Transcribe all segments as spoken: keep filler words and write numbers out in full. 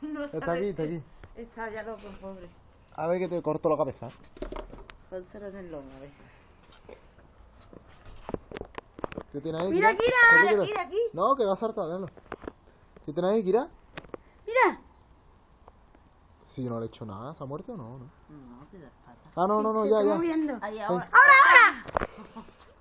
No Está sabe aquí, está qué- aquí. Está ya loco, pobre. A ver que te corto la cabeza. Pónselo en el lomo, a ver. ¿Qué tiene ahí? Mira, Kira, ¿Qué mira, quieres? Kira, aquí. No, que va a saltar, véalo. ¿Qué tiene ahí, Kira? Mira. Si yo no le he hecho nada, ¿se ha muerto o no? no? No, te das pata. Ah, no, no, no, Se ya, está ya. moviendo. Ahí, ahora. Ven. ¡Ahora, ahora!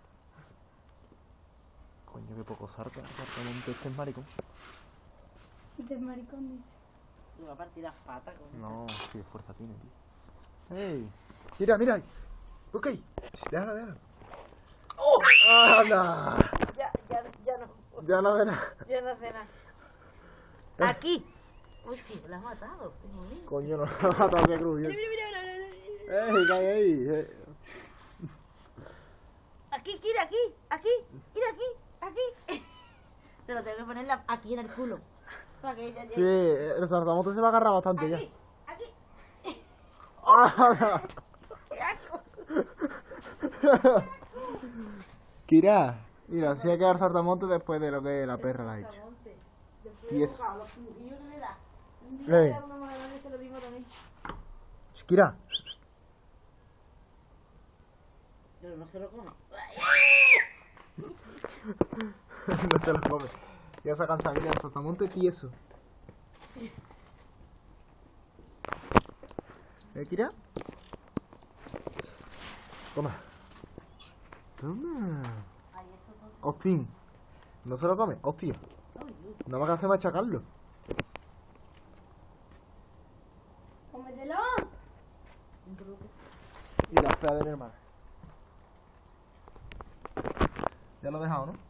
Coño, qué poco salta. Exactamente, este es maricón. Este es maricón, dice. Le va a partir las patas. Con No, qué fuerza tiene, tío. ¡Ey! Mira, mira. Ok. Déjala, déjala. ¡Oh! ¡Anda! Ya, ya, ya no. Ya no de nada. Ya no hace nada. Aquí. Uy, tío, la has matado. Qué bonito. Coño, no la ha matado de cruz. Mira, mira, mira, mira, mira, mira. ¡Ey, cae ahí! eh. Aquí, Kira, aquí, aquí, Kira, aquí, aquí. Te lo tengo que poner la- aquí en el culo. Para que ella Sí, llegue. el saltamonte se va a agarrar bastante ya. Aquí, aquí. ¡Ah! ¡Qué asco! Kira, mira, así hay que dar saltamonte después de lo que la perra la ha hecho. Sí, es. Los pujillos que le da. Un Ey. día le da una más grande, se lo digo también. Kira. Pero no se lo come. No se lo come. Ya se ha cansado, mira, el saltamonte tieso. ¿Eh, Kira? Toma. Toma. Hostín. ¿No se lo come? Hostia. No me hace machacarlo. ¡Cómetelo! Y la fea de mi hermana. Ya lo he dejado, ¿no?